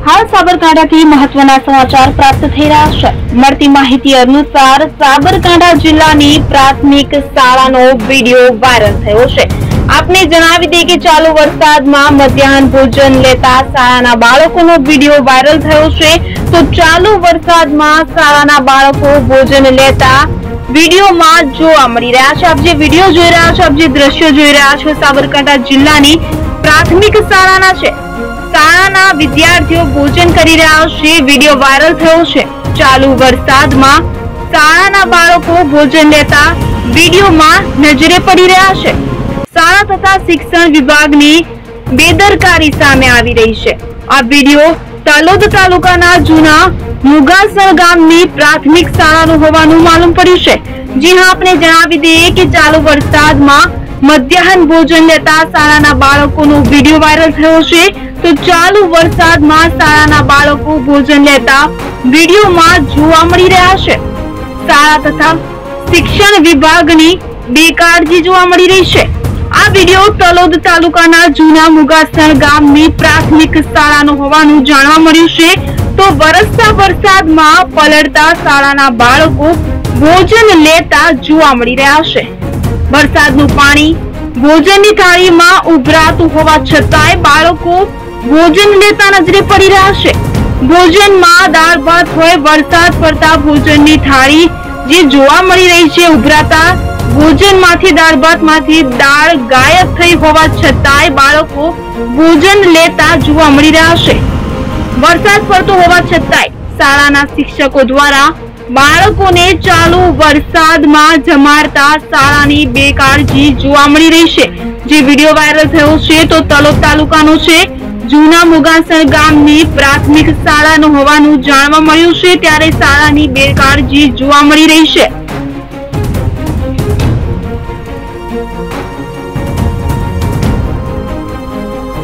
हाल साबरकांठाथी महत्वना समाचार प्राप्त थई रह्या छे। મળતી માહિતી અનુસાર સાબરકાંઠા જિલ્લાની પ્રાથમિક શાળાનો વિડિયો વાયરલ થયો છે। આપને જણાવી દઈએ કે ચાલુ વરસાદમાં મધ્યાહન ભોજન લેતા શાળાના બાળકોનો વિડિયો વાયરલ થયો છે। તો ચાલુ વરસાદમાં શાળાના બાળકો ભોજન લેતા વિડિયોમાં જોવા મળી રહ્યા છે। આપ જે વિડિયો જોઈ રહ્યા છો, આપ જે દ્રશ્યો જોઈ રહ્યા છો, સાબરકાંઠા જિલ્લાની પ્રાથમિક શાળાના છે। શાળાના વિદ્યાર્થીઓ ભોજન કરી રહ્યા છે। વિડિયો વાયરલ થયો છે। ચાલુ વરસાદમાં શાળાના બાળકો ભોજન લેતા વિડિયોમાં નજરે પડી રહ્યા છે। શાળા તથા શિક્ષણ વિભાગની બેદરકારી સામે આવી રહી છે। આ વિડિયો તલોદ તાલુકાના જૂના મુગાસર ગામની પ્રાથમિક શાળાનો હોવાનું માલુમ પડ્યું છે। જી હા, આપણે જણાવી દઈએ કે ચાલુ વરસાદમાં મધ્યાહન ભોજન લેતા શાળાના બાળકોનો વિડિયો વાયરલ થયો છે। તો ચાલુ વરસાદમાં શાળાના બાળકો ભોજન લેતા વિડિયોમાં જોવા મળી રહ્યા છે। શાળા તથા શિક્ષણ વિભાગની બેકાળજી જોવા મળી રહી છે। આ વિડિયો તલોદ તાલુકાના જૂના મુગાસર ગામની પ્રાથમિક શાળાનો હોવાનું જાણવા મળ્યું છે। તો વરસતા વરસાદમાં પલળતા શાળાના બાળકો ભોજન લેતા જોવા મળી રહ્યા છે। વરસાદનું પાણી ભોજનની થાળીમાં ઉભરાતું હોવા છતાંય બાળકો ભોજન લેતા નજરે પડી રહ્યા છે। ભોજનમાં દાળ ભાત હોય, વરસાદ પડતા ભોજનની થાળી જે જોવા મળી રહી છે ઉભરાતા ભોજનમાંથી દાળ ભાતમાંથી દાળ ગાયબ થઈ હોવા છતાંય બાળકો ભોજન લેતા જોવા મળી રહ્યા છે। વરસાદ પડતો હોવા છતાંય શાળાના શિક્ષકો દ્વારા બાળકોને ચાલુ વરસાદમાં જમાડતા શાળાની બેકાળજી જોવા મળી રહી છે। જે વિડિયો વાયરલ થયો છે તો તલોદ તાલુકાનો છે, જૂના મુગાસર ગામની પ્રાથમિક શાળાનો હોવાનું જાણવા મળ્યું છે। ત્યારે શાળાની બેકાળજી જોવા મળી રહી છે।